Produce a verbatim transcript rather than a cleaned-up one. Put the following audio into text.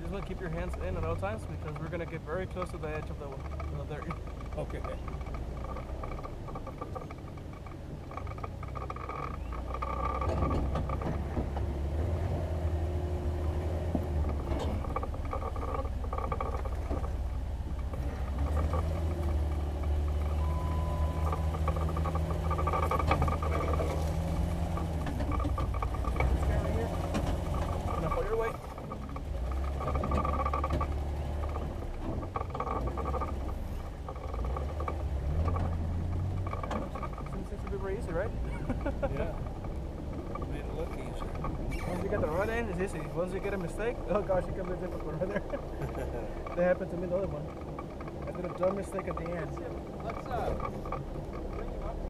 just want to keep your hands in at all times because we're going to get very close to the edge of the, of the dirt. Okay. Easy, right? Yeah. Made it look easier. Once you get the run in, it's easy. Once you get a mistake, oh gosh, it can be difficult right there. That happened to me the other one. I did a dumb mistake at the end. What's up?